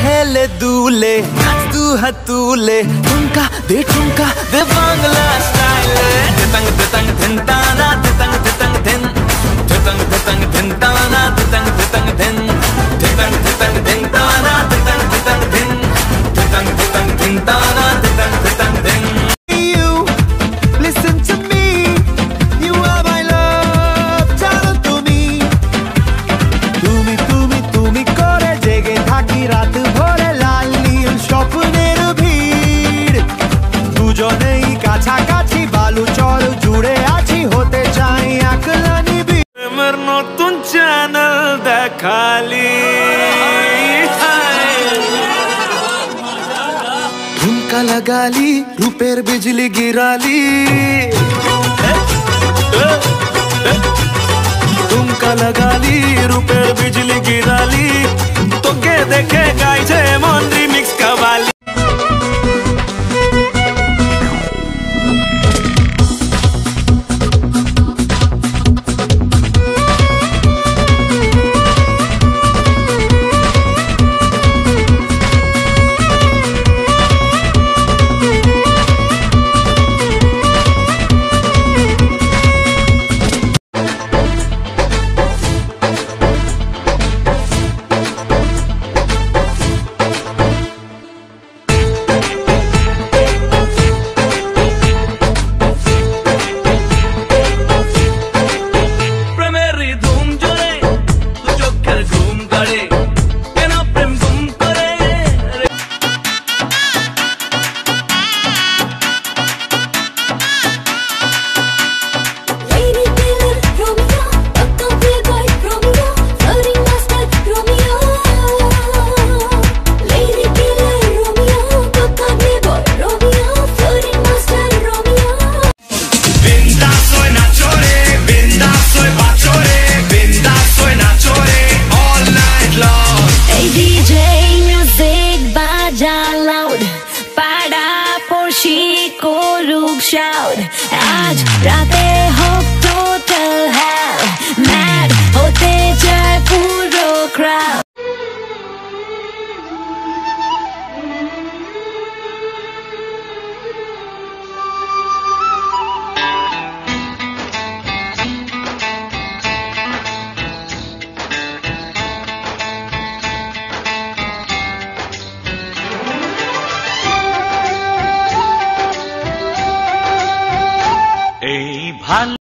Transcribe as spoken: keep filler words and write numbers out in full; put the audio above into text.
हेले दूले तू हतूले ठुमका दे ठुमका दे बांग्ला स्टाइल तितंग तितंग धिनताना तितंग तितंग धिन तितंग तितंग धिनताना तितंग तितंग धिन तितंग तितंग धिनताना तितंग तितंग धिन तितंग तितंग धिनताना तितंग तितंग धिन। You listen to me, you are my love, chalo tumi tumi tumi tumi kore jege thaki raat bhore lal নীল স্বপ্নের ভিড় দুজনেই কাছাকাছি বালু চর জুড়ে আছি হতে চাই একলা নিবিড় প্রেমের নতুন চ্যানেল দেখালি ঝুমকা লাগালি রূপের বিজলি গিরালি ঝুমকা লাগালি রূপের বিজলি গিরালি তোকে দেখে গাইছে মন রিমিক্স কাওয়ালি। Shout आज राते हो total hell mad होते जाए पूरो crowd। এই ভাল